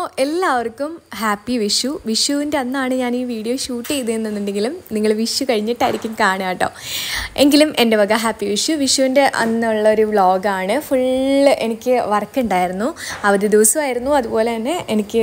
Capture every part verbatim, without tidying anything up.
എല്ലാവർക്കും ഹാപ്പി വിഷു. വിഷുവിൻ്റെ അന്നാണ് ഞാൻ ഈ വീഡിയോ ഷൂട്ട് ചെയ്തതെന്നുണ്ടെങ്കിലും നിങ്ങൾ വിഷു കഴിഞ്ഞിട്ടായിരിക്കും കാണുക കേട്ടോ. എങ്കിലും എൻ്റെ വക ഹാപ്പി വിഷു. വിഷുവിൻ്റെ അന്നുള്ളൊരു വ്ളോഗാണ്. ഫുള്ള് എനിക്ക് വർക്ക് ഉണ്ടായിരുന്നു, അവധി ദിവസമായിരുന്നു. അതുപോലെ തന്നെ എനിക്ക്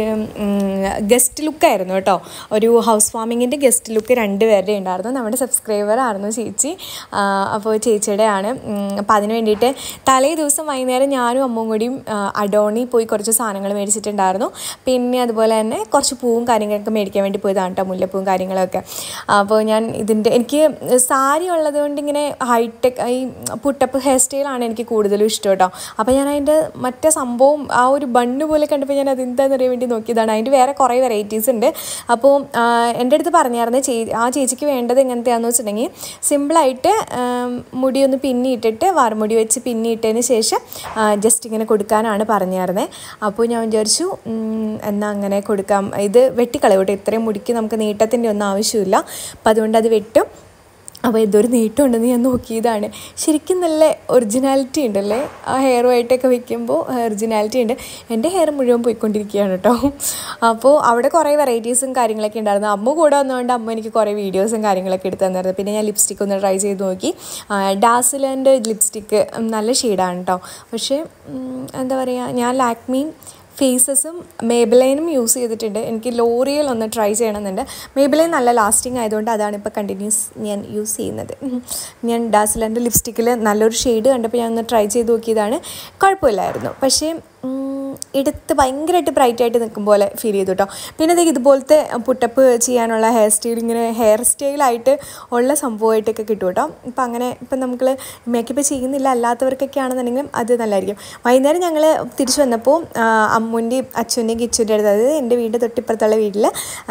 ഗസ്റ്റ് ലുക്കായിരുന്നു കേട്ടോ. ഒരു ഹൗസ് വാമിങ്ങിൻ്റെ ഗസ്റ്റ് ലുക്ക് രണ്ട് പേരുടെ ഉണ്ടായിരുന്നു. നമ്മുടെ സബ്സ്ക്രൈബറായിരുന്നു ചേച്ചി. അപ്പോൾ ചേച്ചിയുടെ ആണ്. അപ്പോൾ അതിന് വേണ്ടിയിട്ട് തലേ ദിവസം വൈകുന്നേരം ഞാനും അമ്മയും കൂടിയും അഡോണി പോയി കുറച്ച് സാധനങ്ങൾ മേടിച്ചിട്ടുണ്ടായിരുന്നു. പിന്നെ അതുപോലെ തന്നെ കുറച്ച് പൂവും കാര്യങ്ങളൊക്കെ മേടിക്കാൻ വേണ്ടി പോയതാണ് കേട്ടോ, മുല്ലപ്പൂവും കാര്യങ്ങളൊക്കെ. അപ്പോൾ ഞാൻ ഇതിൻ്റെ എനിക്ക് സാരി ഉള്ളത് കൊണ്ട് ഇങ്ങനെ ഹൈടെക് ഈ പുട്ടപ്പ് ഹെയർ സ്റ്റൈലാണ് എനിക്ക് കൂടുതലും ഇഷ്ടം കേട്ടോ. അപ്പോൾ ഞാൻ അതിൻ്റെ മറ്റേ സംഭവം ആ ഒരു ബണ്ണ് പോലെ കണ്ടപ്പോൾ ഞാൻ അതെന്താണെന്ന് അറിയാൻ വേണ്ടി നോക്കിയതാണ്. അതിൻ്റെ വേറെ കുറേ വെറൈറ്റീസ് ഉണ്ട്. അപ്പോൾ എൻ്റെ അടുത്ത് പറഞ്ഞായിരുന്നു ചേ ആ ചേച്ചിക്ക് വേണ്ടത് എങ്ങനത്തെയാണെന്ന് വെച്ചിട്ടുണ്ടെങ്കിൽ സിമ്പിളായിട്ട് മുടിയൊന്ന് പിന്നിയിട്ടിട്ട് വാർമുടി വെച്ച് പിന്നിയിട്ടതിന് ശേഷം ജസ്റ്റ് ഇങ്ങനെ കൊടുക്കാനാണ് പറഞ്ഞായിരുന്നത്. അപ്പോൾ ഞാൻ വിചാരിച്ചു എന്നാൽ അങ്ങനെ കൊടുക്കാം. ഇത് വെട്ടിക്കളയോട്ടെ, ഇത്രയും മുടിക്ക് നമുക്ക് നീട്ടത്തിൻ്റെ ഒന്നും ആവശ്യമില്ല. അപ്പം അതുകൊണ്ട് അത് വെട്ടും. അപ്പോൾ ഇതൊരു നീട്ടമുണ്ടെന്ന് ഞാൻ നോക്കിയതാണ്. ശരിക്കും നല്ല ഒറിജിനാലിറ്റി ഉണ്ടല്ലേ ആ ഹെയറുമായിട്ടൊക്കെ വയ്ക്കുമ്പോൾ, ഒറിജിനാലിറ്റി ഉണ്ട്. എൻ്റെ ഹെയർ മുഴുവൻ പോയിക്കൊണ്ടിരിക്കുകയാണ് കേട്ടോ. അപ്പോൾ അവിടെ കുറേ വെറൈറ്റീസും കാര്യങ്ങളൊക്കെ ഉണ്ടായിരുന്നു. അമ്മ കൂടെ വന്നതുകൊണ്ട് അമ്മ എനിക്ക് കുറേ വീഡിയോസും കാര്യങ്ങളൊക്കെ എടുത്ത് തന്നിരുന്നു. പിന്നെ ഞാൻ ലിപ്സ്റ്റിക് ഒന്ന് ട്രൈ ചെയ്ത് നോക്കി. ഡാസിലൻ്റെ ലിപ്സ്റ്റിക്ക് നല്ല ഷെയ്ഡാണ് കേട്ടോ. പക്ഷേ എന്താ പറയുക, ഞാൻ ലാക്മി ഫേസസും മേബിലൈനും യൂസ് ചെയ്തിട്ടുണ്ട്. എനിക്ക് ലോറിയൽ ഒന്ന് ട്രൈ ചെയ്യണമെന്നുണ്ട്. മേബിലൈൻ നല്ല ലാസ്റ്റിംഗ് ആയതുകൊണ്ട് അതാണ് ഇപ്പോൾ കണ്ടിന്യൂസ് ഞാൻ യൂസ് ചെയ്യുന്നത്. ഞാൻ ഡാസിലൻ്റെ ലിപ്സ്റ്റിക്കിൽ നല്ലൊരു ഷെയ്ഡ് കണ്ടപ്പോൾ ഞാൻ ഒന്ന് ട്രൈ ചെയ്ത് നോക്കിയതാണ്. കുഴപ്പമില്ലായിരുന്നു. പക്ഷേ എടുത്ത് ഭയങ്കരമായിട്ട് ബ്രൈറ്റായിട്ട് നിൽക്കും പോലെ ഫീൽ ചെയ്തു കേട്ടോ. പിന്നെ ഇത് ഇതുപോലത്തെ പുട്ടപ്പ് ചെയ്യാനുള്ള ഹെയർ സ്റ്റൈൽ, ഇങ്ങനെ ഹെയർ സ്റ്റൈലായിട്ട് ഉള്ള സംഭവമായിട്ടൊക്കെ കിട്ടും കേട്ടോ. ഇപ്പം അങ്ങനെ ഇപ്പം നമ്മൾ മേക്കപ്പ് ചെയ്യുന്നില്ല അല്ലാത്തവർക്കൊക്കെ ആണെന്നുണ്ടെങ്കിലും അത് നല്ലതായിരിക്കും. വൈകുന്നേരം ഞങ്ങൾ തിരിച്ചു വന്നപ്പോൾ അമ്മൂൻ്റെയും അച്ഛൻ്റെയും കിച്ചുവിൻ്റെ അടുത്ത്, അതായത് എൻ്റെ വീടിൻ്റെ തൊട്ടിപ്പുറത്തുള്ള വീട്ടിൽ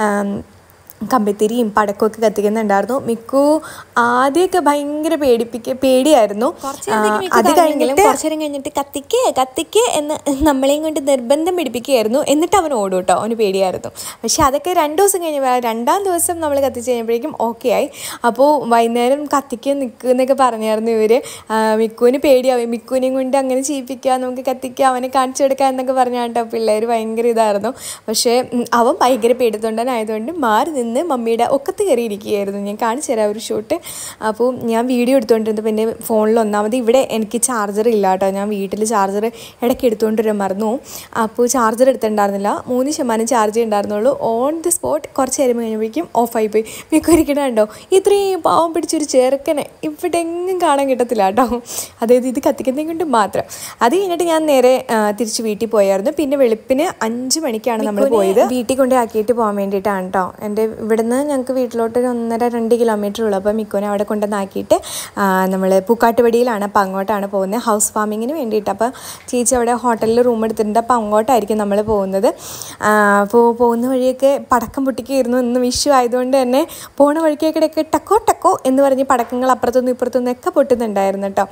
കമ്പിത്തിരിയും പടക്കമൊക്കെ കത്തിക്കുന്നുണ്ടായിരുന്നു. മിക്കു ആദ്യമൊക്കെ ഭയങ്കര പേടിപ്പിക്ക പേടിയായിരുന്നു. അത് കഴിഞ്ഞിട്ട് കുറച്ചു നേരം കഴിഞ്ഞിട്ട് കത്തിക്കേ കത്തിക്കേ എന്ന് നമ്മളെയും കൊണ്ട് നിർബന്ധം പിടിപ്പിക്കുകയായിരുന്നു. എന്നിട്ട് അവൻ ഓടും കേട്ടോ, അവന് പേടിയായിരുന്നു. പക്ഷെ അതൊക്കെ രണ്ട് ദിവസം കഴിഞ്ഞപ്പോൾ രണ്ടാം ദിവസം നമ്മൾ കത്തിച്ച് കഴിഞ്ഞപ്പോഴേക്കും ഓക്കെ ആയി. അപ്പോൾ വൈകുന്നേരം കത്തിക്കാൻ നിൽക്കുന്നൊക്കെ പറഞ്ഞായിരുന്നു ഇവർ. മിക്കുവിന് പേടിയാവും, മിക്കുവിനെയും കൊണ്ട് അങ്ങനെ ചെയ്യിപ്പിക്കുക, നമുക്ക് കത്തിക്കുക, അവനെ കാണിച്ചു കൊടുക്കുക എന്നൊക്കെ പറഞ്ഞാൽ കേട്ടോ പിള്ളേർ ഭയങ്കര ഇതായിരുന്നു. പക്ഷേ അവൻ ഭയങ്കര പേടിത്തൊണ്ടനായതുകൊണ്ട് മാറി നിന്ന് മമ്മിയുടെ ഒക്കത്ത് കയറിയിരിക്കുകയായിരുന്നു. ഞാൻ കാണിച്ചു തരാം ഒരു ഷോട്ട്. അപ്പോൾ ഞാൻ വീഡിയോ എടുത്തുകൊണ്ടിരുന്നത് എൻ്റെ ഫോണിൽ ഒന്നാമത് ഇവിടെ എനിക്ക് ചാർജർ ഇല്ല കേട്ടോ. ഞാൻ വീട്ടിൽ ചാർജർ ഇടയ്ക്ക് എടുത്തുകൊണ്ടിരുന്ന മറന്നു. അപ്പോൾ ചാർജർ എടുത്തിട്ടുണ്ടായിരുന്നില്ല, മൂന്ന് ശതമാനം ചാർജ് ഉണ്ടായിരുന്നുള്ളൂ. ഓൺ ദി സ്പോട്ട് കുറച്ച് നേരം കഴിഞ്ഞപ്പോഴേക്കും ഓഫായിപ്പോയി. മിക്കൊരിക്കലും കണ്ടോ ഇത്രയും പാവം പിടിച്ചൊരു ചെറുക്കനെ ഇവിടെ എങ്ങും കാണാൻ കിട്ടത്തില്ല കേട്ടോ. അതായത് ഇത് കത്തിക്കുന്നതിനെ കൊണ്ട് മാത്രം. അത് കഴിഞ്ഞിട്ട് ഞാൻ നേരെ തിരിച്ച് വീട്ടിൽ പോയായിരുന്നു. പിന്നെ വെളുപ്പിന് അഞ്ച് മണിക്കാണ് നമ്മൾ പോയത്. വീട്ടിൽ കൊണ്ടേ ആക്കിയിട്ട് പോകാൻ വേണ്ടിയിട്ടാണ് കേട്ടോ. എൻ്റെ ഇവിടുന്ന് ഞങ്ങൾക്ക് വീട്ടിലോട്ട് ഒരു ഒന്നര രണ്ട് കിലോമീറ്റർ ഉള്ളൂ. അപ്പോൾ മിക്കോനെ അവിടെ കൊണ്ടുവന്നാക്കിയിട്ട് നമ്മൾ പൂക്കാട്ടുപടിയിലാണ്, അപ്പോൾ അങ്ങോട്ടാണ് പോകുന്നത് ഹൗസ് വാമിങ്ങിന് വേണ്ടിയിട്ട്. അപ്പോൾ ചേച്ചി അവിടെ ഹോട്ടലിൽ റൂം എടുത്തിട്ടുണ്ട്. അപ്പോൾ അങ്ങോട്ടായിരിക്കും നമ്മൾ പോകുന്നത്. അപ്പോൾ പോകുന്ന വഴിയൊക്കെ പടക്കം പൊട്ടിക്കായിരുന്നു. ഇന്ന് വിഷു ആയതുകൊണ്ട് തന്നെ പോകുന്ന വഴിക്കൊക്കെ ടക്കോ ടക്കോ എന്ന് പറഞ്ഞ് പടക്കങ്ങൾ അപ്പുറത്തുനിന്നും ഇപ്പുറത്തുനിന്നും ഒക്കെ പൊട്ടുന്നുണ്ടായിരുന്നു കേട്ടോ.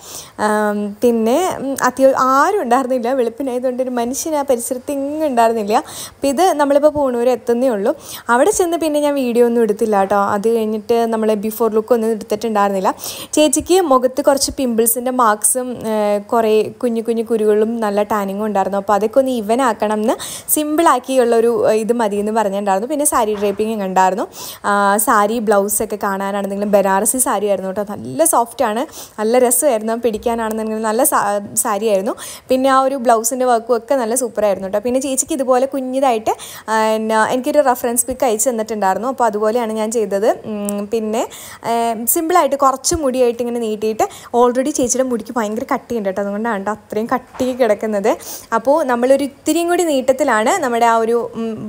പിന്നെ അത്യാവശ്യം ആരും ഉണ്ടായിരുന്നില്ല, വെളുപ്പിനായതുകൊണ്ട് ഒരു മനുഷ്യൻ ആ പരിസരത്ത് ഇങ്ങും ഉണ്ടായിരുന്നില്ല. അപ്പോൾ ഇത് നമ്മളിപ്പോൾ പൂണൂർ എത്തുന്നേ ഉള്ളൂ. അവിടെ ചെന്ന് പിന്നെ ഞാൻ വീഡിയോ ഒന്നും എടുത്തില്ല കേട്ടോ. അത് കഴിഞ്ഞിട്ട് നമ്മൾ ബിഫോർ ലുക്ക് ഒന്നും എടുത്തിട്ടുണ്ടായിരുന്നില്ല. ചേച്ചിക്ക് മുഖത്ത് കുറച്ച് പിമ്പിൾസിൻ്റെ മാർക്സും കുറേ കുഞ്ഞു കുഞ്ഞു കുരുകളും നല്ല ടാനിങ്ങും ഉണ്ടായിരുന്നു. അപ്പോൾ അതൊക്കെ ഒന്ന് ഈവൻ ആക്കണം എന്ന് സിമ്പിളാക്കിയുള്ളൊരു ഇത് മതിയെന്ന് പറഞ്ഞിട്ടുണ്ടായിരുന്നു. പിന്നെ സാരി ഡ്രേപ്പിംഗ് ഉണ്ടായിരുന്നു. സാരി ബ്ലൗസൊക്കെ കാണാനാണെന്നെങ്കിലും ബനാറസി സാരി ആയിരുന്നു കേട്ടോ. നല്ല സോഫ്റ്റാണ്, നല്ല രസമായിരുന്നു പിടിക്കാനാണെന്നെങ്കിലും. നല്ല സാരി ആയിരുന്നു. പിന്നെ ആ ഒരു ബ്ലൗസിൻ്റെ വർക്കും ഒക്കെ നല്ല സൂപ്പറായിരുന്നു കേട്ടോ. പിന്നെ ചേച്ചിക്ക് ഇതുപോലെ കുഞ്ഞിതായിട്ട് എനിക്കൊരു റെഫറൻസ് പിക്ക് അയച്ചു തന്നിട്ടുണ്ടായിരുന്നു. അപ്പോൾ അതുപോലെയാണ് ഞാൻ ചെയ്തത്. പിന്നെ സിമ്പിളായിട്ട് കുറച്ച് മുടിയായിട്ട് ഇങ്ങനെ നീട്ടിയിട്ട്, ഓൾറെഡി ചേച്ചിയുടെ മുടിക്ക് ഭയങ്കര കട്ടിയുണ്ട് കേട്ടോ, അതുകൊണ്ടാണ് കേട്ടോ അത്രയും കട്ടിക്ക് കിടക്കുന്നത്. അപ്പോൾ നമ്മളൊരു ഇത്തിരിയും കൂടി നീട്ടത്തിലാണ് നമ്മുടെ ആ ഒരു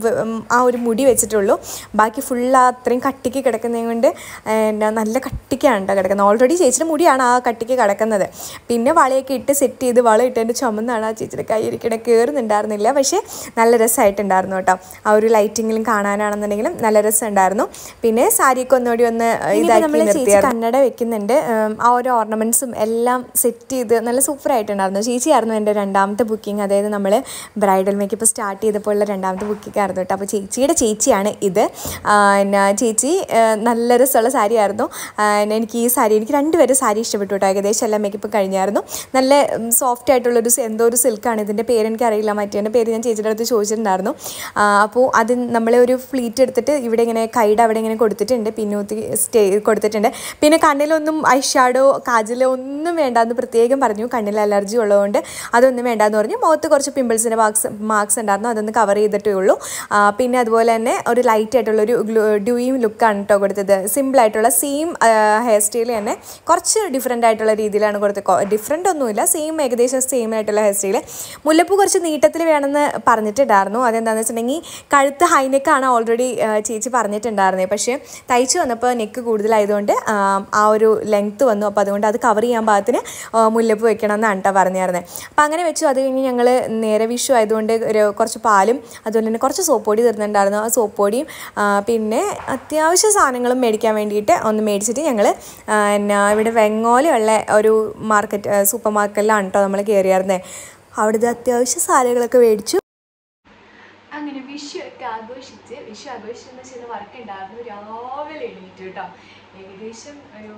ആ ഒരു മുടി വെച്ചിട്ടുള്ളൂ. ബാക്കി ഫുൾ അത്രയും കട്ടിക്ക് കിടക്കുന്നത് കൊണ്ട് നല്ല കട്ടിക്കാണ് കേട്ടോ കിടക്കുന്നത്. ഓൾറെഡി ചേച്ചിയുടെ മുടിയാണ് ആ കട്ടിക്ക് കിടക്കുന്നത്. പിന്നെ വളയൊക്കെ ഇട്ട് സെറ്റ് ചെയ്ത് വള ഇട്ടതിൻ്റെ ചുമന്നാണ് ആ ചേച്ചിയുടെ കൈ ഇരിക്കണ കയറുന്നുണ്ടായിരുന്നില്ല. പക്ഷേ നല്ല രസമായിട്ടുണ്ടായിരുന്നു കേട്ടോ. ആ ഒരു ലൈറ്റിങ്ങിലും കാണാനാണെന്നുണ്ടെങ്കിലും നല്ല രസം ദിവസം ഉണ്ടായിരുന്നു. പിന്നെ സാരിയൊക്കെ ഒന്നുകൂടി ഒന്ന് ഇതാക്കി നിർത്തി. കണ്ണട വെക്കുന്നുണ്ട്. ആ ഒരു ഓർണമെൻറ്റ്സും എല്ലാം സെറ്റ് ചെയ്ത് നല്ല സൂപ്പറായിട്ടുണ്ടായിരുന്നു. ചേച്ചിയായിരുന്നു എൻ്റെ രണ്ടാമത്തെ ബുക്കിംഗ്. അതായത് നമ്മൾ ബ്രൈഡൽ മേക്കപ്പ് സ്റ്റാർട്ട് ചെയ്തപ്പോൾ ഉള്ള രണ്ടാമത്തെ ബുക്കിംഗ് ആയിരുന്നു കേട്ടോ. അപ്പോൾ ചേച്ചിയുടെ ചേച്ചിയാണ് ഇത്. പിന്നെ ചേച്ചി നല്ല രസമുള്ള സാരി ആയിരുന്നു. എനിക്ക് ഈ സാരി എനിക്ക് രണ്ടുപേരും സാരി ഇഷ്ടപ്പെട്ടു കേട്ടോ. ഏകദേശം എല്ലാം മേക്കപ്പ് കഴിഞ്ഞായിരുന്നു. നല്ല സോഫ്റ്റ് ആയിട്ടുള്ളൊരു എന്തോ ഒരു സിൽക്കാണ്. ഇതിൻ്റെ പേര് എനിക്കറിയില്ല. മറ്റേൻ്റെ പേര് ഞാൻ ചേച്ചിയുടെ അടുത്ത് ചോദിച്ചിട്ടുണ്ടായിരുന്നു. അപ്പോൾ അത് നമ്മൾ ഒരു ഫ്ലീറ്റ് എടുത്തിട്ട് ഇവിടെ ഇങ്ങനെ കൈയുടെ അവിടെ ഇങ്ങനെ കൊടുത്തിട്ടുണ്ട്. പിന്നൂത്തി സ്റ്റേ കൊടുത്തിട്ടുണ്ട്. പിന്നെ കണ്ണിലൊന്നും ഐ ഷാഡോ കാജലോ ഒന്നും വേണ്ടാന്ന് പ്രത്യേകം പറഞ്ഞു. കണ്ണിൽ അലർജി ഉള്ളതുകൊണ്ട് അതൊന്നും വേണ്ടാന്ന് പറഞ്ഞു. മുഖത്ത് കുറച്ച് പിമ്പിൾസിൻ്റെ മാർക്സ് മാർക്സ് ഉണ്ടായിരുന്നു. അതൊന്ന് കവർ ചെയ്തിട്ടേ ഉള്ളൂ. പിന്നെ അതുപോലെ തന്നെ ഒരു ലൈറ്റ് ആയിട്ടുള്ളൊരു ഡ്യൂയിങ് ലുക്കാണ് കേട്ടോ കൊടുത്തത്. സിമ്പിളായിട്ടുള്ള സെയിം ഹെയർ സ്റ്റൈൽ തന്നെ കുറച്ച് ഡിഫറെൻ്റ് ആയിട്ടുള്ള രീതിയിലാണ് കൊടുത്തത്. ഡിഫറെൻ്റ് ഒന്നുമില്ല, സെയിം ഏകദേശം സെയിം ആയിട്ടുള്ള ഹെയർ സ്റ്റൈൽ. മുല്ലപ്പൂ കുറച്ച് നീട്ടത്തിൽ വേണമെന്ന് പറഞ്ഞിട്ടുണ്ടായിരുന്നു. അതെന്താണെന്ന് വെച്ചിട്ടുണ്ടെങ്കിൽ കഴുത്ത് ഹൈനെക്കാണ് ഓൾറെഡി ചേച്ചി പറഞ്ഞിട്ടുണ്ടായിരുന്നത്. പക്ഷേ തയ്ച്ച് വന്നപ്പോൾ നെക്ക് കൂടുതലായതുകൊണ്ട് ആ ഒരു ലെങ്ത്ത് വന്നു. അപ്പോൾ അതുകൊണ്ട് അത് കവർ ചെയ്യാൻ പാകത്തിന് മുല്ലപ്പൂ വെക്കണം എന്നാണ് കേട്ടോ പറഞ്ഞിരുന്നത്. അപ്പോൾ അങ്ങനെ വെച്ചു. അത് കഴിഞ്ഞ് ഞങ്ങൾ നേരെ വിഷു ആയതുകൊണ്ട് ഒരു കുറച്ച് പാലും അതുപോലെ തന്നെ കുറച്ച് സോപ്പ് പൊടി തരുന്നുണ്ടായിരുന്നു. ആ സോപ്പ് പൊടിയും പിന്നെ അത്യാവശ്യ സാധനങ്ങളും മേടിക്കാൻ വേണ്ടിയിട്ട് ഒന്ന് മേടിച്ചിട്ട് ഞങ്ങൾ പിന്നെ ഇവിടെ വെങ്ങോലുള്ള ഒരു മാർക്കറ്റ് സൂപ്പർ മാർക്കറ്റിലാണ് കേട്ടോ നമ്മൾ കയറിയായിരുന്നത്. അവിടുത്തെ അത്യാവശ്യ സാധനങ്ങളൊക്കെ മേടിച്ചു. അങ്ങനെ വിഷു ഒക്കെ ആഘോഷിച്ച് വിഷു ആഘോഷിച്ചെന്ന് ചെയ്യുന്ന വർക്ക് ഉണ്ടായിരുന്നു. രാവിലെ എണീറ്റു കേട്ടോ. ഏകദേശം ഒരു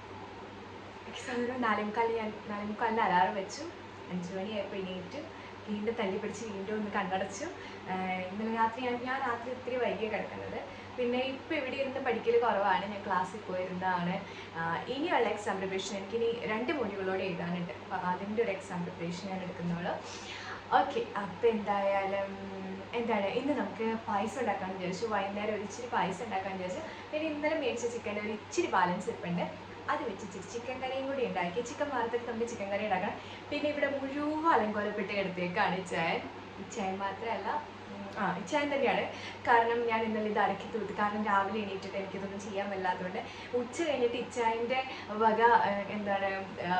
ഒരു നാലേമുക്കാൽ ഞാൻ നാലേമുക്കാലിന് അലാറം വെച്ചു. അഞ്ച് മണിയായപ്പോൾ എണീറ്റ് വീണ്ടും തല്ലി പിടിച്ച് വീണ്ടും ഒന്ന് കണ്ണടച്ചു. ഇന്നലെ രാത്രി ഞാൻ ഞാൻ രാത്രി ഒത്തിരി വൈകിയാണ് കിടക്കുന്നത്. പിന്നെ ഇപ്പോൾ ഇവിടെ ഇരുന്ന് പഠിക്കൽ കുറവാണ്. ഞാൻ ക്ലാസ്സിൽ പോയിരുന്നതാണ്. ഇനിയുള്ള എക്സാം പ്രിപ്പറേഷൻ എനിക്കിനി രണ്ട് മൊഡ്യൂളോടെ എഴുതാനുണ്ട്. അപ്പോൾ അതിൻ്റെ ഒരു എക്സാം പ്രിപ്പറേഷൻ ഞാൻ എടുക്കുന്നുള്ളൂ. ഓക്കെ, അപ്പോൾ എന്തായാലും എന്താണ് ഇന്ന് നമുക്ക് പായസം ഉണ്ടാക്കാമെന്ന് വിചാരിച്ചു. വൈകുന്നേരം ഒരു ഇച്ചിരി പായസം ഉണ്ടാക്കാമെന്ന് വിചാരിച്ചു. പിന്നെ ഇന്നലെ മേടിച്ച ചിക്കൻ്റെ ഒരു ഇച്ചിരി ബാലൻസ് ഇരിപ്പുണ്ട്. അത് വെച്ച് ചിക്കൻ കറിയും കൂടി ഉണ്ടാക്കി. ചിക്കൻ വറുത്തിട്ട് നമുക്ക് ചിക്കൻ കറി ഉണ്ടാക്കണം. പിന്നെ ഇവിടെ മുഴുവൻ അലങ്കോലപ്പെട്ട് കിടത്തേക്കാണ് ചായൻ. ചായൻ മാത്രമല്ല ആ ചായൻ തന്നെയാണ്. കാരണം ഞാൻ ഇന്നലെ ഇത് അരക്കി തൂത്ത്. കാരണം രാവിലെ എണീറ്റിട്ട് എനിക്കിതൊന്നും ചെയ്യാൻ പറ്റാത്തതുകൊണ്ട് ഉച്ച കഴിഞ്ഞിട്ട് ഇച്ചായൻ്റെ വക എന്താണ്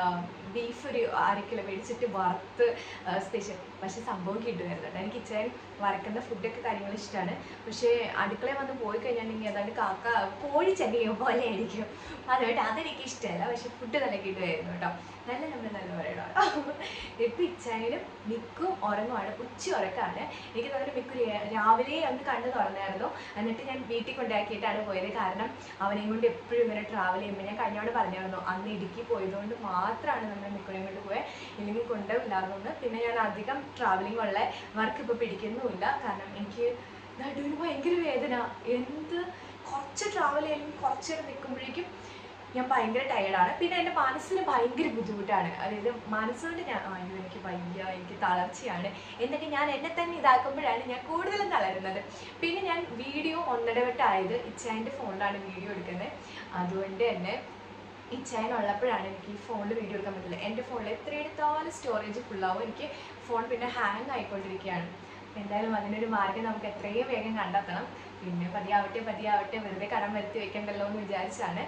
ബീഫ് ഒരു അര കിലോ മേടിച്ചിട്ട് വറുത്ത് സ്പെഷ്യൽ. പക്ഷേ സംഭവം കിട്ടുമായിരുന്നു കേട്ടോ. എനിക്ക് ഇച്ചായൻ വറക്കുന്ന ഫുഡൊക്കെ കാര്യങ്ങൾ ഇഷ്ടമാണ്. പക്ഷേ അടുക്കളയിൽ വന്ന് പോയി കഴിഞ്ഞിട്ടുണ്ടെങ്കിൽ അതാണ്ട് കാക്ക കോഴി ചെടിയോ പോലെ ആയിരിക്കും. അതുകൊണ്ട് അതെനിക്ക് ഇഷ്ടമല്ല. പക്ഷെ ഫുഡ് നല്ല കിട്ടുമായിരുന്നു കേട്ടോ. നല്ല നമ്മൾ നല്ല പറയണം. ഇപ്പം ഇച്ചായനും മിക്കും ഉറങ്ങുവാണ്. ഉച്ച ഉറക്കാണ്. എനിക്ക് തോന്നുന്നു മിക്കു രാവിലെ ഒന്ന് കണ്ടു തുറന്നായിരുന്നു. എന്നിട്ട് ഞാൻ വീട്ടിൽ കൊണ്ടാക്കിയിട്ടാണ് പോയത്. കാരണം അവനെയും കൊണ്ട് എപ്പോഴും ഇങ്ങനെ ട്രാവൽ ചെയ്യുമ്പോൾ ഞാൻ കഴിഞ്ഞോട് പറഞ്ഞായിരുന്നു അന്ന് ഇടുക്കി പോയതുകൊണ്ട് മാത്രമാണ് നമ്മൾ മിക്കുനെയും കൊണ്ട് പോയത്. ഇല്ലെങ്കിൽ കൊണ്ടുപോയില്ലായിരുന്നു. പിന്നെ ഞാൻ അധികം ട്രാവലിംഗ് ഉള്ള വർക്ക് ഇപ്പോൾ പിടിക്കുന്നുമില്ല. കാരണം എനിക്ക് നടുവിന് ഭയങ്കര വേദന. എന്ത് കുറച്ച് ട്രാവൽ ചെയ്യുമ്പോൾ കുറച്ച് നേരം നിൽക്കുമ്പോഴേക്കും ഞാൻ ഭയങ്കര ടയർഡാണ്. പിന്നെ എൻ്റെ മനസ്സിന് ഭയങ്കര ബുദ്ധിമുട്ടാണ്. അതായത് മനസ്സുകൊണ്ട് ഞാൻ അയ്യോ എനിക്ക് വയ്യ, എനിക്ക് തളർച്ചയാണ് എന്നിട്ട് ഞാൻ എന്നെ തന്നെ ഇതാക്കുമ്പോഴാണ് ഞാൻ കൂടുതലും തളരുന്നത്. പിന്നെ ഞാൻ വീഡിയോ ഒന്നിടവിട്ടായത് ഇച്ചായൻ്റെ ഫോണിലാണ് വീഡിയോ എടുക്കുന്നത്. അതുകൊണ്ട് തന്നെ ഇച്ചായൻ ഉള്ളപ്പോഴാണ് എനിക്ക് ഈ ഫോണിൽ വീഡിയോ എടുക്കാൻ പറ്റില്ല. എൻ്റെ ഫോണിൽ എത്ര എടുത്താലും സ്റ്റോറേജ് ഫുള്ളാവും. എനിക്ക് ഫോൺ പിന്നെ ഹാങ് ആയിക്കൊണ്ടിരിക്കുകയാണ്. എന്തായാലും അതിനൊരു മാർഗ്ഗം നമുക്ക് എത്രയും വേഗം കണ്ടെത്തണം. പിന്നെ പതിയാവട്ടെ പതിയാവട്ടെ വെറുതെ കടം വരുത്തി വെക്കണ്ടല്ലോ എന്ന് വിചാരിച്ചാണ്.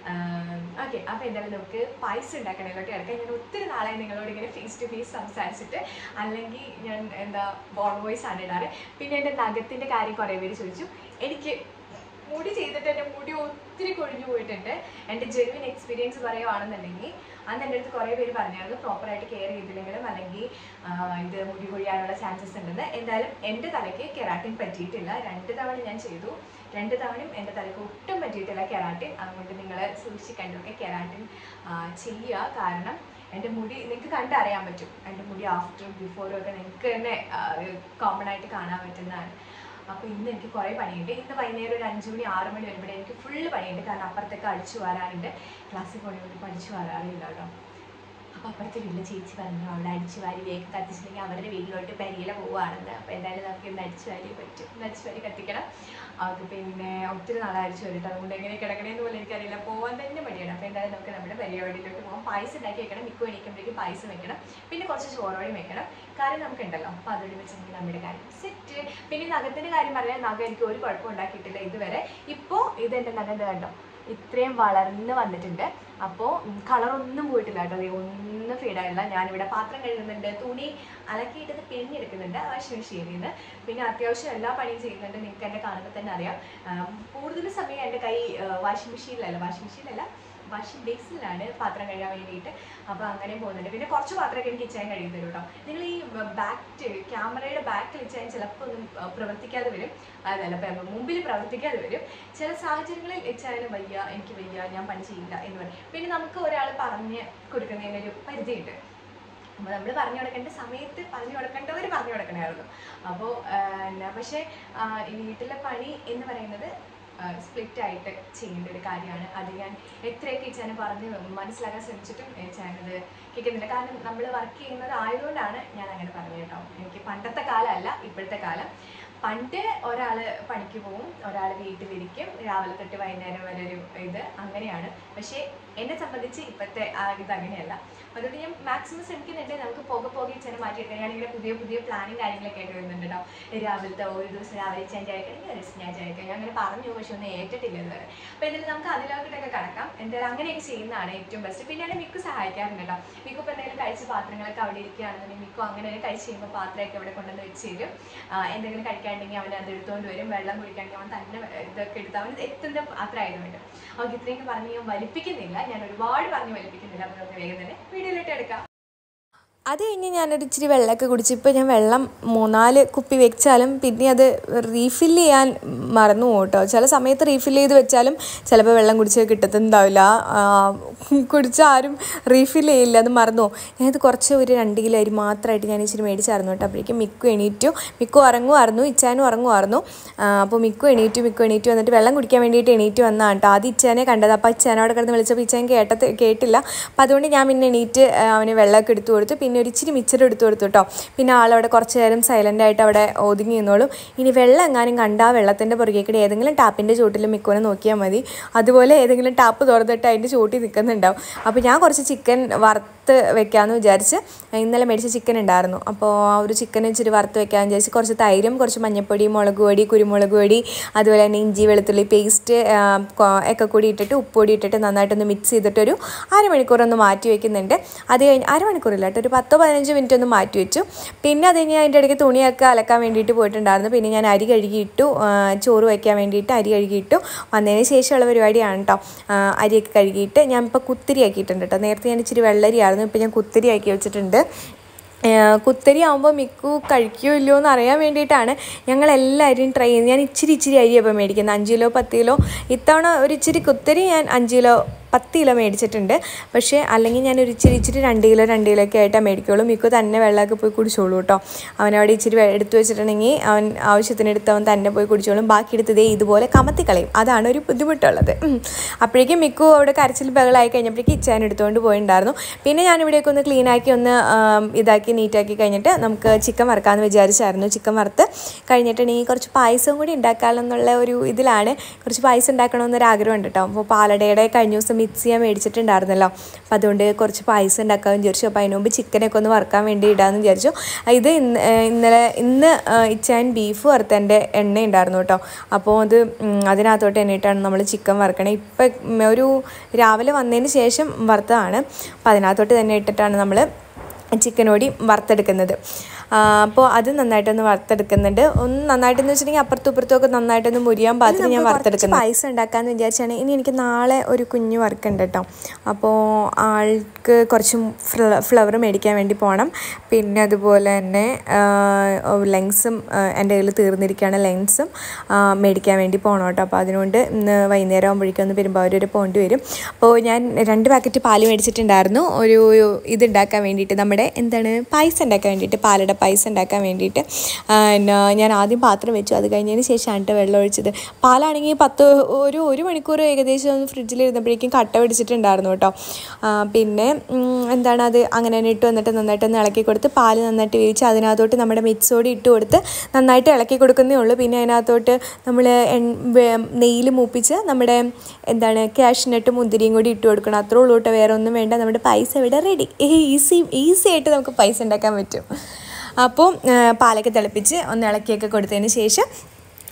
ഓക്കെ, അപ്പോൾ എന്തായാലും നമുക്ക് പായസം ഉണ്ടാക്കണേലോട്ട് കിടക്കാം. ഞാൻ ഒത്തിരി നാളായി നിങ്ങളോട് ഇങ്ങനെ ഫേസ് ടു ഫേസ് സംസാരിച്ചിട്ട്. അല്ലെങ്കിൽ ഞാൻ എന്താ ബോൺ വോയിസ് ആണ് ഇടാറ്. പിന്നെ എൻ്റെ നഖത്തിൻ്റെ കാര്യം കുറേ പേര് ചോദിച്ചു. എനിക്ക് മുടി ചെയ്തിട്ട് എൻ്റെ മുടി ഒത്തിരി കൊഴിഞ്ഞു പോയിട്ടുണ്ട്. എൻ്റെ ജെന്യുവൻ എക്സ്പീരിയൻസ് പറയുകയാണെന്നുണ്ടെങ്കിൽ അന്ന് എൻ്റെ അടുത്ത് കുറേ പേര് പറഞ്ഞായിരുന്നു പ്രോപ്പറായിട്ട് കെയർ ചെയ്തില്ലെങ്കിലും അല്ലെങ്കിൽ ഇത് മുടി കൊഴിയാനുള്ള ചാൻസസ് ഉണ്ടെന്ന്. എന്തായാലും എൻ്റെ തലയ്ക്ക് കെരാട്ടിൻ പറ്റിയിട്ടില്ല. രണ്ട് തവണ ഞാൻ ചെയ്തു. രണ്ട് തവണയും എൻ്റെ തലയ്ക്ക് ഒട്ടും പറ്റിയിട്ടില്ല കെരാട്ടിൻ. അതുകൊണ്ട് നിങ്ങൾ സൂക്ഷിക്കേണ്ടതൊക്കെ കെരാട്ടിൻ ചെയ്യുക. കാരണം എൻ്റെ മുടി നിങ്ങൾക്ക് കണ്ടറിയാൻ പറ്റും. എൻ്റെ മുടി ആഫ്റ്ററും ബിഫോറും ഒക്കെ നിങ്ങൾക്ക് തന്നെ കോമൺ ആയിട്ട് കാണാൻ പറ്റുന്നതാണ്. അപ്പോൾ ഇന്ന് എനിക്ക് കുറേ പണിയുണ്ട്. ഇന്ന് വൈകുന്നേരം ഒരു അഞ്ച് മണി ആറ് മണി വരുമ്പോഴേ എനിക്ക് ഫുള്ള് പണിയുണ്ട്. കാരണം അപ്പുറത്തൊക്കെ അടിച്ചു വരാറുണ്ട്. ക്ലാസ്സിൽ പോകണമെങ്കിൽ പഠിച്ചു വരാറില്ല കേട്ടോ. അപ്പോൾ അപ്പുറത്തെ വീട്ടിൽ ചേച്ചി പറഞ്ഞു അവിടെ അടിച്ചു വാരി വേഗം കത്തിച്ചില്ലെങ്കിൽ അവരുടെ വീട്ടിലോട്ട് പരിയില പോവുകയാണെന്ന്. അപ്പോൾ എന്തായാലും നമുക്ക് ഇന്ന് അടിച്ചു വാരി പറ്റും. ഇന്ന് അടിച്ചു വാരി കത്തിക്കണം. അത് പിന്നെ ഒത്തിരി നാളെ അടിച്ചു വരിട്ടോ. അതുകൊണ്ട് എങ്ങനെ കിടക്കണേന്ന് പോലും എനിക്കറിയില്ല. പോകാൻ തന്നെ മടിയാണ്. അപ്പോൾ എന്തായാലും നമുക്ക് നമ്മുടെ പരിപാടിയിലോട്ട് പോകാം. പായസം ഉണ്ടാക്കി വെക്കണം. മിക്കു എണീക്കുമ്പോഴേക്കും പായസം വെക്കണം. പിന്നെ കുറച്ച് ചോറോടെയും വെക്കണം. കാര്യം നമുക്കുണ്ടല്ലോ. അപ്പോൾ അതോടെ വെച്ചെങ്കിൽ നമ്മുടെ കാര്യം സെറ്റ്. പിന്നെ നഖത്തിൻ്റെ കാര്യം പറഞ്ഞാൽ നഖം എനിക്ക് ഒരു കുഴപ്പം ഉണ്ടാക്കിയിട്ടില്ല ഇതുവരെ. ഇപ്പോൾ ഇതെൻ്റെ നഖം കണ്ടോ ഇത്രയും വളർന്ന് വന്നിട്ടുണ്ട്. അപ്പോൾ കളറൊന്നും പോയിട്ടില്ല കേട്ടോ, അത് ഒന്നും ഫീഡായില്ല. ഞാനിവിടെ പാത്രം കഴുകുന്നുണ്ട്, തുണി അലക്കിയിട്ടത് പിഴിഞ്ഞെടുക്കുന്നുണ്ട് വാഷിംഗ് മെഷീനിൽ നിന്ന്. പിന്നെ അത്യാവശ്യം എല്ലാ പണിയും ചെയ്യുന്നുണ്ട്. നിങ്ങൾക്ക് എന്നെ കാണുമ്പോൾ തന്നെ അറിയാം. കൂടുതൽ സമയം എൻ്റെ കൈ വാഷിംഗ് മെഷീനിലല്ല വാഷിംഗ് മെഷീനിലല്ല വാഷിംഗ് ബേസിലാണ് പാത്രം കഴുകാൻ വേണ്ടിയിട്ട്. അപ്പോൾ അങ്ങനെ പോകുന്നുണ്ട്. പിന്നെ കുറച്ച് പാത്രമൊക്കെ എനിക്ക് ഇച്ചാൻ കഴിയും തരും കേട്ടോ. നിങ്ങൾ ഈ ബാക്ക് ക്യാമറയുടെ ബാക്കിൽ ഇച്ചാൻ ചിലപ്പോൾ ഒന്നും പ്രവർത്തിക്കാതെ വരും, അതല്ല മുമ്പിൽ പ്രവർത്തിക്കാതെ വരും. ചില സാഹചര്യങ്ങളിൽ ഇച്ചാനും വയ്യ, എനിക്ക് വയ്യ, ഞാൻ പണി ചെയ്യില്ല എന്ന് പറയും. പിന്നെ നമുക്ക് ഒരാൾ പറഞ്ഞ് കൊടുക്കുന്നതിനൊരു പരിധിയുണ്ട്. അപ്പോൾ നമ്മൾ പറഞ്ഞു കൊടുക്കേണ്ട സമയത്ത് പറഞ്ഞു കൊടുക്കേണ്ടവർ പറഞ്ഞു കൊടുക്കണമായിരുന്നു. അപ്പോൾ എന്നാ പക്ഷേ ഈ വീട്ടിലെ പണി എന്ന് പറയുന്നത് സ്പ്ലിറ്റ് ആയിട്ട് ചെയ്യേണ്ട ഒരു കാര്യമാണ്. അത് ഞാൻ എത്രയൊക്കെ ഇച്ചാനെ പറഞ്ഞ് മനസ്സിലാക്കാൻ ശ്രമിച്ചിട്ടും ഇച്ചാനത് കേൾക്കുന്നില്ല. കാരണം നമ്മൾ വർക്ക് ചെയ്യുന്നത് ആയതുകൊണ്ടാണ് ഞാൻ അങ്ങനെ പറഞ്ഞു കേട്ടോ. എനിക്ക് പണ്ടത്തെ കാലമല്ല ഇപ്പോഴത്തെ കാലം. പണ്ട് ഒരാൾ പണിക്ക് പോവും, ഒരാൾ വീട്ടിലിരിക്കും, രാവിലെ തൊട്ട് വൈകുന്നേരം വരെ ഒരു ഇത് അങ്ങനെയാണ്. പക്ഷേ എന്നെ സംബന്ധിച്ച് ഇപ്പോഴത്തെ ആ ഇത് അങ്ങനെയല്ല. അതുകൊണ്ട് ഞാൻ മാക്സിമം ശ്രമിക്കുന്നുണ്ട് നമുക്ക് പോകെ പോകെ ഇച്ചാനെ മാറ്റിയെടുക്കാൻ. ഞാനിങ്ങനെ പുതിയ പുതിയ പ്ലാനും കാര്യങ്ങളൊക്കെ ആയിട്ട് വരുന്നുണ്ട് കേട്ടോ. രാവിലത്തെ ഒരു ദിവസം രാവിലെ ചേഞ്ച് ആയിക്കണമെങ്കിൽ ഒരു ദിവസം ഞാൻ ചേഞ്ച് ഞാൻ അങ്ങനെ പറഞ്ഞു, പക്ഷെ ഒന്നും ഏറ്റിട്ടില്ല ഇതുവരെ. അപ്പോൾ എന്തായാലും നമുക്ക് അതിലോട്ടൊക്കെ കിടക്കാം. എന്തായാലും അങ്ങനെയൊക്കെ ചെയ്യുന്നതാണ് ഏറ്റവും ബെസ്റ്റ്. പിന്നെ ഞാൻ മിക്കു സഹായിക്കാറുണ്ട് കേട്ടോ. മിക്കു ഇപ്പോൾ എന്തെങ്കിലും കഴിച്ച പാത്രങ്ങളൊക്കെ അവിടെ ഇരിക്കുകയാണെന്നുണ്ടെങ്കിൽ മിക്കു അങ്ങനെ കഴിച്ച് കഴിയുമ്പോൾ പാത്രമൊക്കെ അവിടെ കൊണ്ടുവന്ന് വെച്ച് തരും. എന്തെങ്കിലും കഴിക്കാണ്ടെങ്കിൽ അവൻ അത് എടുത്തുകൊണ്ട് വരും. വെള്ളം കുടിക്കാണെങ്കിൽ അവൻ തന്നെ ഇതൊക്കെ എടുത്ത് അവൻ എത്തുന്ന പാത്രമായതുകൊണ്ട് അവർക്ക് ഇത്രയൊക്കെ പറഞ്ഞ് ഞാൻ വലിപ്പിക്കുന്നില്ല. ഞാൻ ഒരുപാട് പറഞ്ഞ് വലിപ്പിക്കുന്നില്ല. അപ്പോൾ നമുക്ക് വേഗം തന്നെ വീഡിയോയിലിട്ട് എടുക്കാം. അത് കഴിഞ്ഞ് ഞാനൊരു ഇച്ചിരി വെള്ളമൊക്കെ കുടിച്ച് ഇപ്പോൾ ഞാൻ വെള്ളം മൂന്നാല് കുപ്പി വെച്ചാലും പിന്നെ അത് റീഫില്ല് ചെയ്യാൻ മറന്നു പോകും കേട്ടോ. ചില സമയത്ത് റീഫില്ല് ചെയ്ത് വെച്ചാലും ചിലപ്പോൾ വെള്ളം കുടിച്ച് കിട്ടത്തുണ്ടാവില്ല, കുടിച്ചാൽ ആരും റീഫില്ല് ചെയ്യില്ല, അത് മറന്നു പോകും. ഞാനത് കുറച്ച് ഒരു രണ്ട് കിലോ അരി മാത്രമായിട്ട് ഞാൻ ഇച്ചിരി മേടിച്ചായിരുന്നു കേട്ടോ. അപ്പോഴേക്കും മിക്കു എണീറ്റു. മിക്കു ഉറങ്ങുമായിരുന്നു, ഇച്ചാനും ഉറങ്ങുമായിരുന്നു. അപ്പോൾ മിക്കു എണീറ്റു മിക്കു എണീറ്റു വന്നിട്ട് വെള്ളം കുടിക്കാൻ വേണ്ടിയിട്ട് എണീറ്റ് വന്നതാണ് കേട്ടോ. ആദ്യം ഇച്ചാനെ കണ്ടത്. അപ്പോൾ ഇച്ചാനോട് കിടന്ന് വിളിച്ചപ്പോൾ ഇച്ചാൻ കേട്ടത് കേട്ടില്ല. അപ്പോൾ അതുകൊണ്ട് ഞാൻ പിന്നെ എണീറ്റ് അവന് വെള്ളമൊക്കെ എടുത്തു കൊടുത്തു. പിന്നെ ഒരു ഇച്ചിരി മിച്ചർ എടുത്തു കൊടുത്തു കേട്ടോ. പിന്നെ ആളവിടെ കുറച്ച് നേരം സൈലൻ്റായിട്ട് അവിടെ ഒതുങ്ങി നിന്നോളും. ഇനി വെള്ളം എങ്ങാനും കണ്ടാൽ വെള്ളത്തിൻ്റെ പുറകേക്കിടെ ഏതെങ്കിലും ടാപ്പിൻ്റെ ചുവട്ടിൽ മിക്കോനെ നോക്കിയാൽ മതി. അതുപോലെ ഏതെങ്കിലും ടാപ്പ് തുറന്നിട്ട് അതിൻ്റെ ചുവട്ടിൽ നിൽക്കുന്നുണ്ടാവും. അപ്പോൾ ഞാൻ കുറച്ച് ചിക്കൻ വറുത്ത് വെക്കാമെന്ന് വിചാരിച്ച് ഇന്നലെ മേടിച്ച ചിക്കൻ ഉണ്ടായിരുന്നു. അപ്പോൾ ആ ഒരു ചിക്കൻ ഇച്ചിരി വറുത്ത് വെക്കാമെന്ന് വിചാരിച്ച് കുറച്ച് തൈരും കുറച്ച് മഞ്ഞൾപ്പൊടി, മുളക് പൊടി, കുരുമുളക് പൊടി, അതുപോലെ തന്നെ ഇഞ്ചി വെളുത്തുള്ളി പേസ്റ്റ് ഒക്കെ കൂടി ഇട്ടിട്ട് ഉപ്പൊടി ഇട്ടിട്ട് നന്നായിട്ടൊന്ന് മിക്സ് ചെയ്തിട്ടൊരു അരമണിക്കൂറൊന്ന് മാറ്റി വയ്ക്കുന്നുണ്ട്. അത് കഴിഞ്ഞ് അരമണിക്കൂറില്ല കേട്ടോ, ഒരു പത്തോ പതിനഞ്ച് മിനിറ്റ് ഒന്ന് മാറ്റി വെച്ചു. പിന്നെ അത് കഴിഞ്ഞ് അതിൻ്റെ ഇടയ്ക്ക് തുണിയൊക്കെ അലക്കാൻ വേണ്ടിയിട്ട് പോയിട്ടുണ്ടായിരുന്നു. പിന്നെ ഞാൻ അരി കഴുകിയിട്ടു, ചോറ് വയ്ക്കാൻ വേണ്ടിയിട്ട് അരി കഴുകിയിട്ടു. വന്നതിന് ശേഷമുള്ള പരിപാടിയാണ് കേട്ടോ. അരിയൊക്കെ കഴുകിയിട്ട് ഞാൻ ഇപ്പോൾ കുത്തിരി ആക്കിയിട്ടുണ്ട് കേട്ടോ. നേരത്തെ ഞാൻ ഇച്ചിരി വെള്ളരിയായിരുന്നു, ഇപ്പോൾ ഞാൻ കുത്തിരി ആക്കി വെച്ചിട്ടുണ്ട്. കുത്തരി ആകുമ്പോൾ മിക്കു കഴിക്കുമോ ഇല്ലയോ എന്ന് അറിയാൻ വേണ്ടിയിട്ടാണ് ഞങ്ങളെല്ലാവരും ട്രൈ ചെയ്യുന്നത്. ഞാൻ ഇച്ചിരി ഇച്ചിരി അരിയപ്പോൾ മേടിക്കുന്നത്, അഞ്ച് കിലോ പത്ത് കിലോ. ഇത്തവണ ഒരു ഇച്ചിരി കുത്തരി ഞാൻ അഞ്ച് കിലോ പത്ത് കിലോ മേടിച്ചിട്ടുണ്ട്. പക്ഷേ അല്ലെങ്കിൽ ഞാൻ ഒരു ഇച്ചിരി ഇച്ചിരി രണ്ട് കിലോ രണ്ട് കിലോ ഒക്കെ ആയിട്ടാണ് മേടിക്കുള്ളൂ. മിക്കു തന്നെ വെള്ളമൊക്കെ പോയി കുടിച്ചോളൂ കേട്ടോ. അവനവിടെ ഇച്ചിരി എടുത്തു വെച്ചിട്ടുണ്ടെങ്കിൽ അവൻ ആവശ്യത്തിന് എടുത്ത് അവൻ തന്നെ പോയി കുടിച്ചോളും. ബാക്കി എടുത്തതേ ഇതുപോലെ കമത്തിക്കളയും. അതാണ് ഒരു ബുദ്ധിമുട്ടുള്ളത്. അപ്പോഴേക്കും മിക്കു അവിടെ കരച്ചിൽ ബഹളായി കഴിഞ്ഞപ്പോഴേക്കും ഇച്ചാൻ എടുത്തുകൊണ്ട് പോയിട്ടുണ്ടായിരുന്നു. പിന്നെ ഞാനിവിടെയൊക്കെ ഒന്ന് ക്ലീനാക്കി ഒന്ന് ഇതാക്കി നീറ്റാക്കി കഴിഞ്ഞിട്ട് നമുക്ക് ചിക്കൻ വറുക്കാമെന്ന് വിചാരിച്ചായിരുന്നു. ചിക്കൻ വറുത്ത് കഴിഞ്ഞിട്ടുണ്ടെങ്കിൽ കുറച്ച് പായസം കൂടി ഉണ്ടാക്കാമെന്നുള്ള ഒരു ഇതിലാണ്. കുറച്ച് പായസം ഉണ്ടാക്കണമെന്നൊരു ആഗ്രഹമുണ്ട് കേട്ടോ. അപ്പോൾ പാലടയുടെ കഴിഞ്ഞ ദിവസം മിക്സ് ചെയ്യാൻ മേടിച്ചിട്ടുണ്ടായിരുന്നല്ലോ. അപ്പോൾ അതുകൊണ്ട് കുറച്ച് പായസം ഉണ്ടാക്കാമെന്ന് വിചാരിച്ചു. അപ്പോൾ അതിന് മുമ്പ് ചിക്കനൊക്കെ ഒന്ന് വറുക്കാൻ വേണ്ടി ഇടാമെന്ന് വിചാരിച്ചു. ഇത് ഇന്ന് ഇന്നലെ ഇന്ന് ഇച്ചാൻ ബീഫ് വറുത്തതിൻ്റെ എണ്ണ ഉണ്ടായിരുന്നു കേട്ടോ. അപ്പോൾ അത് അതിനകത്തോട്ട് എണ്ണയിട്ടാണ് നമ്മൾ ചിക്കൻ വറുക്കണേ. ഇപ്പം ഒരു രാവിലെ വന്നതിന് ശേഷം വറുത്തതാണ്. അപ്പോൾ അതിനകത്തോട്ട് തന്നെ ഇട്ടിട്ടാണ് നമ്മൾ ചിക്കനോടി വറുത്തെടുക്കുന്നത്. അപ്പോൾ അത് നന്നായിട്ടൊന്ന് വറുത്തെടുക്കുന്നുണ്ട്. ഒന്ന് നന്നായിട്ടെന്ന് വെച്ചിട്ടുണ്ടെങ്കിൽ അപ്പുറത്തും ഇപ്പുറത്തും ഒക്കെ നന്നായിട്ടൊന്ന് മുരിയാൻ പാകത്തിന് ഞാൻ വറുത്തെടുക്കുന്നത്. പായസം ഉണ്ടാക്കാമെന്ന് വിചാരിച്ചാണ്. ഇനി എനിക്ക് നാളെ ഒരു കുഞ്ഞ് വർക്കുണ്ട് കേട്ടോ. അപ്പോൾ ആൾക്ക് കുറച്ച് ഫ്ലവർ മേടിക്കാൻ വേണ്ടി പോകണം. പിന്നെ അതുപോലെ തന്നെ ലെൻസും എൻ്റെ കയ്യിൽ തീർന്നിരിക്കുകയാണ്. ലെൻസും മേടിക്കാൻ വേണ്ടി പോകണം കേട്ടോ. അപ്പോൾ അതിനുകൊണ്ട് ഇന്ന് വൈകുന്നേരം ആകുമ്പോഴേക്കും ഒന്ന് പെരുമ്പാവൂർ വരെ പോകേണ്ടി വരും. അപ്പോൾ ഞാൻ രണ്ട് പാക്കറ്റ് പാല് മേടിച്ചിട്ടുണ്ടായിരുന്നു ഒരു ഇതുണ്ടാക്കാൻ വേണ്ടിയിട്ട്, നമ്മുടെ എന്താണ് പായസം ഉണ്ടാക്കാൻ വേണ്ടിയിട്ട്, പാലട പായസം ഉണ്ടാക്കാൻ വേണ്ടിയിട്ട്. ഞാൻ ആദ്യം പാത്രം വെച്ചു. അത് കഴിഞ്ഞതിന് ശേഷമാണ് വെള്ളം ഒഴിച്ചത്. പാലാണെങ്കിൽ പത്ത് ഒരു ഒരു മണിക്കൂർ ഏകദേശം ഒന്ന് ഫ്രിഡ്ജിലിരുന്നപ്പോഴേക്കും കട്ട പിടിച്ചിട്ടുണ്ടായിരുന്നു കേട്ടോ. പിന്നെ എന്താണ് അത് അങ്ങനെ തന്നെ ഇട്ട് വന്നിട്ട് നന്നായിട്ടൊന്ന് ഇളക്കി കൊടുത്ത് പാല് നന്നായിട്ട് വേവിച്ച് അതിനകത്തോട്ട് നമ്മുടെ മിക്സോടി ഇട്ട് കൊടുത്ത് നന്നായിട്ട് ഇളക്കി കൊടുക്കുന്നേ ഉള്ളൂ. പിന്നെ അതിനകത്തോട്ട് നമ്മൾ നെയ്യിൽ മൂപ്പിച്ച് നമ്മുടെ എന്താണ് കാഷ്നട്ട് മുന്തിരിയും കൂടി ഇട്ട് കൊടുക്കണം. അത്രേ ഉള്ളൂ കേട്ടോ, വേറെ ഒന്നും വേണ്ട. നമ്മുടെ പായസം ഇവിടെ റെഡി. ഈസി ഈസി ആയിട്ട് നമുക്ക് പായസം ഉണ്ടാക്കാൻ പറ്റും. അപ്പോൾ പാലൊക്കെ തിളപ്പിച്ച് ഒന്ന് ഇളക്കിയൊക്കെ കൊടുത്തതിന് ശേഷം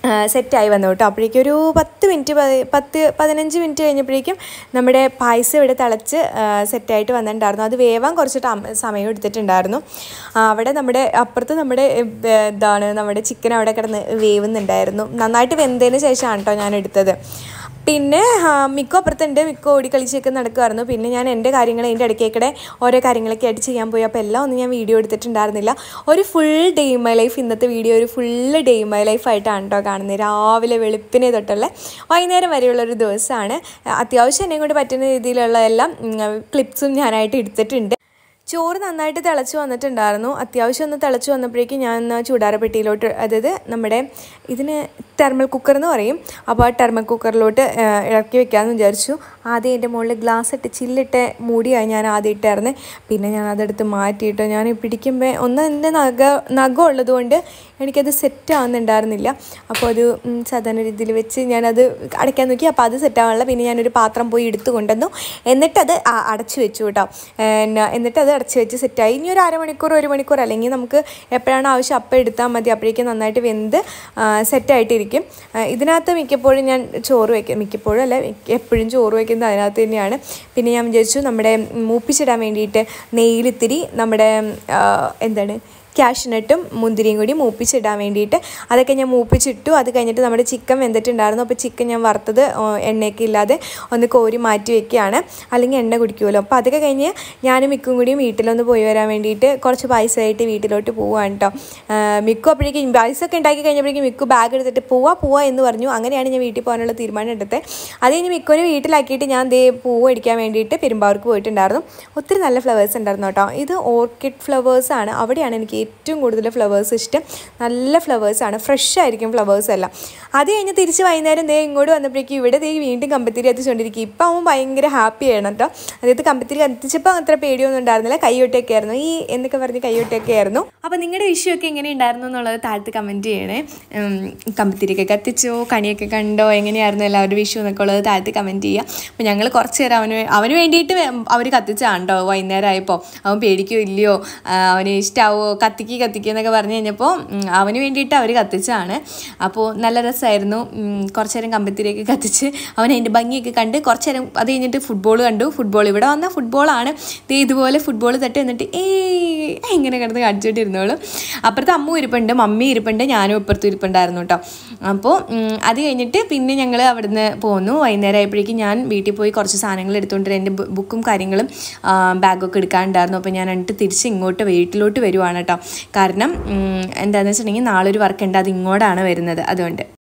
സെറ്റായി വന്നു കേട്ടോ. അപ്പോഴേക്കും ഒരു പത്ത് മിനിറ്റ് പത്ത് പതിനഞ്ച് മിനിറ്റ് കഴിഞ്ഞപ്പോഴേക്കും നമ്മുടെ പായസം ഇവിടെ തിളച്ച് സെറ്റായിട്ട് വന്നിട്ടുണ്ടായിരുന്നു. അത് വേവാൻ കുറച്ച് സമയം എടുത്തിട്ടുണ്ടായിരുന്നു. അവിടെ നമ്മുടെ അപ്പുറത്ത് നമ്മുടെ ഇതാണ് നമ്മുടെ ചിക്കൻ അവിടെ കിടന്ന് വേവുന്നുണ്ടായിരുന്നു. നന്നായിട്ട് വെന്തതിന് ശേഷമാണ് കേട്ടോ ഞാൻ എടുത്തത്. പിന്നെ മിക്ക അപ്പുറത്തുണ്ട്, മിക്ക ഓടിക്കളിച്ചൊക്കെ നടക്കുമായിരുന്നു. പിന്നെ ഞാൻ എൻ്റെ കാര്യങ്ങൾ അതിൻ്റെ ഇടയ്ക്കേക്കടെ ഓരോ കാര്യങ്ങളൊക്കെ ആയിട്ട് ചെയ്യാൻ പോയി. അപ്പോൾ എല്ലാം ഒന്നും ഞാൻ വീഡിയോ എടുത്തിട്ടുണ്ടായിരുന്നില്ല. ഒരു full day in my life, ഇന്നത്തെ വീഡിയോ ഒരു ഫുള്ള് ഡേ ഇൻ മൈ ലൈഫായിട്ടാണ് കേട്ടോ കാണുന്നത്. രാവിലെ വെളുപ്പിനെ തൊട്ടുള്ള വൈകുന്നേരം വരെയുള്ളൊരു ദിവസമാണ്. അത്യാവശ്യം എന്നെ കൊണ്ട് പറ്റുന്ന രീതിയിലുള്ള എല്ലാം ക്ലിപ്സും ഞാനായിട്ട് എടുത്തിട്ടുണ്ട്. ചോറ് നന്നായിട്ട് തിളച്ച് വന്നിട്ടുണ്ടായിരുന്നു. അത്യാവശ്യം ഒന്ന് തിളച്ച് വന്നപ്പോഴേക്കും ഞാൻ ചൂടാരപ്പെട്ടിയിലോട്ട്, അതായത് നമ്മുടെ ഇതിന് ടെർമൽ കുക്കർ എന്ന് പറയും, അപ്പോൾ ആ ടെർമൽ കുക്കറിലോട്ട് ഇറക്കി വെക്കാമെന്ന് വിചാരിച്ചു. ആദ്യം എൻ്റെ മുകളിൽ ഗ്ലാസ് ഇട്ട് ചില്ലിട്ട് മൂടിയായി ഞാൻ ആദ്യം ഇട്ടായിരുന്നു. പിന്നെ ഞാൻ അതെടുത്ത് മാറ്റിയിട്ട് ഞാൻ പിടിക്കുമ്പോൾ ഒന്ന് എൻ്റെ നഖ നഖം ഉള്ളതുകൊണ്ട് എനിക്കത് സെറ്റ് ആവുന്നുണ്ടായിരുന്നില്ല. അപ്പോൾ അത് സാധാരണ രീതിയിൽ വെച്ച് ഞാനത് അടയ്ക്കാൻ നോക്കി. അപ്പോൾ അത് സെറ്റാവാനുള്ള പിന്നെ ഞാനൊരു പാത്രം പോയി എടുത്തു കൊണ്ടുവന്നു. എന്നിട്ടത് അടച്ചു വെച്ചു കേട്ടോ. എന്നിട്ടത് അടച്ച് വെച്ച് സെറ്റായി. ഇനി ഒരു അരമണിക്കൂർ ഒരു മണിക്കൂർ അല്ലെങ്കിൽ നമുക്ക് എപ്പോഴാണ് ആവശ്യം അപ്പം എടുത്താൽ മതി. അപ്പോഴേക്കും നന്നായിട്ട് വെന്ത് സെറ്റായിട്ടിരിക്കും. ഇതിനകത്ത് മിക്കപ്പോഴും ഞാൻ ചോറ് വയ്ക്കും, മിക്കപ്പോഴും അല്ല എപ്പോഴും ചോറ് വയ്ക്കുന്നത് അതിനകത്ത് തന്നെയാണ്. പിന്നെ ഞാൻ വിചാരിച്ചു നമ്മുടെ മൂപ്പിച്ചിടാൻ വേണ്ടിയിട്ട് നെയ്യിലിത്തിരി നമ്മുടെ എന്താണ് കാഷ്നട്ടും മുന്തിരിയും കൂടി മൂപ്പിച്ചിടാൻ വേണ്ടിയിട്ട് അതൊക്കെ ഞാൻ മൂപ്പിച്ചിട്ടു. അത് കഴിഞ്ഞിട്ട് നമ്മുടെ ചിക്കൻ വെന്തിട്ടുണ്ടായിരുന്നു. അപ്പോൾ ചിക്കൻ ഞാൻ വറുത്തത് എണ്ണയൊക്കെ ഇല്ലാതെ ഒന്ന് കോരി മാറ്റി വയ്ക്കുകയാണ്, അല്ലെങ്കിൽ എണ്ണ കുടിക്കുമല്ലോ. അപ്പോൾ അതൊക്കെ കഴിഞ്ഞ് ഞാനും മിക്കും കൂടിയും വീട്ടിലൊന്ന് പോയി വരാൻ വേണ്ടിയിട്ട് കുറച്ച് പായസമായിട്ട് വീട്ടിലോട്ട് പോവുകയാണ് കേട്ടോ. മിക്കു അപ്പോഴേക്കും പായസമൊക്കെ ഉണ്ടാക്കി കഴിഞ്ഞപ്പോഴേക്കും മിക്കു ബാഗ് എടുത്തിട്ട് പോവാ പോവാ എന്ന് പറഞ്ഞു. അങ്ങനെയാണ് ഞാൻ വീട്ടിൽ പോകാനുള്ള തീരുമാനം എടുത്തത്. അത് കഴിഞ്ഞ് മിക്കുവിനെ വീട്ടിലാക്കിയിട്ട് ഞാൻ ദേ പൂവ് അടിക്കാൻ വേണ്ടിയിട്ട് പെരുമ്പാവൂർക്ക് പോയിട്ടുണ്ടായിരുന്നു. ഒത്തിരി നല്ല ഫ്ലവേഴ്സ് ഉണ്ടായിരുന്നു കേട്ടോ. ഇത് ഓർക്കിഡ് ഫ്ലവേഴ്സാണ്. അവിടെയാണ് എനിക്ക് ഏറ്റവും കൂടുതൽ ഫ്ലവേഴ്സ് ഇഷ്ടം. നല്ല ഫ്ലവേഴ്സാണ്, ഫ്രഷ് ആയിരിക്കും ഫ്ലവേഴ്സ് എല്ലാം. അത് കഴിഞ്ഞ് തിരിച്ച് വൈകുന്നേരം ദേ ഇങ്ങോട്ട് വന്നപ്പോഴേക്കും ഇവിടെ ദേ വീണ്ടും കമ്പത്തിരി കത്തിച്ചുകൊണ്ടിരിക്കും. ഇപ്പം അവൻ ഭയങ്കര ഹാപ്പിയാണ് കേട്ടോ. അതായത് കമ്പത്തിരി കത്തിച്ചപ്പോൾ അത്ര പേടിയൊന്നും ഉണ്ടായിരുന്നില്ല. കൈയൊട്ടൊക്കെ ആയിരുന്നു ഈ എന്നൊക്കെ പറഞ്ഞ് കൈയൊട്ടൊക്കെ ആയിരുന്നു. അപ്പോൾ നിങ്ങളുടെ വിഷയമൊക്കെ എങ്ങനെ ഉണ്ടായിരുന്നു എന്നുള്ളത് താഴത്ത് കമൻറ്റ് ചെയ്യണേ. കമ്പത്തിരിയൊക്കെ കത്തിച്ചോ, കണിയൊക്കെ കണ്ടോ, എങ്ങനെയായിരുന്നു എല്ലാവരുടെ വിഷു എന്നൊക്കെ ഉള്ളത് താഴത്ത് കമൻറ്റ് ചെയ്യുക. അപ്പോൾ ഞങ്ങൾ കുറച്ച് നേരം അവന് അവന് വേണ്ടിയിട്ട് അവർ കത്തിച്ചാണ് കേട്ടോ. വൈകുന്നേരം ആയപ്പോൾ അവൻ പേടിക്കോ ഇല്ലയോ, അവന് ഇഷ്ടമാവോ, കത്തിക്ക് കത്തിക്കുക എന്നൊക്കെ പറഞ്ഞു കഴിഞ്ഞപ്പോൾ അവന് വേണ്ടിയിട്ട് അവർ കത്തിച്ചാണ്. അപ്പോൾ നല്ല രസമായിരുന്നു. കുറച്ച് നേരം കമ്പത്തിരിയൊക്കെ കത്തിച്ച് അവൻ അതിൻ്റെ ഭംഗിയൊക്കെ കണ്ട് കുറച്ച് നേരം അത് കഴിഞ്ഞിട്ട് ഫുട്ബോൾ കണ്ടു. ഫുട്ബോൾ ഇവിടെ വന്നാൽ ഫുട്ബോളാണ്. ഇത് ഇതുപോലെ ഫുട്ബോൾ തട്ടി എന്നിട്ട് ഏ ഇങ്ങനെ കിടന്ന് കാണിച്ചിട്ടിരുന്നോളും. അപ്പുറത്ത് അമ്മ ഇരിപ്പുണ്ട്, മമ്മി ഇരിപ്പുണ്ട്, ഞാനും ഇപ്പുറത്തും ഇരിപ്പുണ്ടായിരുന്നു കേട്ടോ. അപ്പോൾ അത് കഴിഞ്ഞിട്ട് പിന്നെ ഞങ്ങൾ അവിടുന്ന് പോന്നു. വൈകുന്നേരം ആയപ്പോഴേക്കും ഞാൻ വീട്ടിൽ പോയി കുറച്ച് സാധനങ്ങൾ എടുത്തുകൊണ്ട് എൻ്റെ ബുക്കും കാര്യങ്ങളും ബാഗൊക്കെ എടുക്കാനുണ്ടായിരുന്നു. അപ്പോൾ ഞാൻ എന്നിട്ട് തിരിച്ച് ഇങ്ങോട്ട് വീട്ടിലോട്ട് വരുവാണ് കേട്ടോ. കാരണം എന്താണെന്ന് വെച്ചിട്ടുണ്ടെങ്കിൽ നാളെ ഒരു വർക്ക് ഉണ്ട്, അത് ഇങ്ങോട്ടാണ് വരുന്നത്. അതുകൊണ്ട്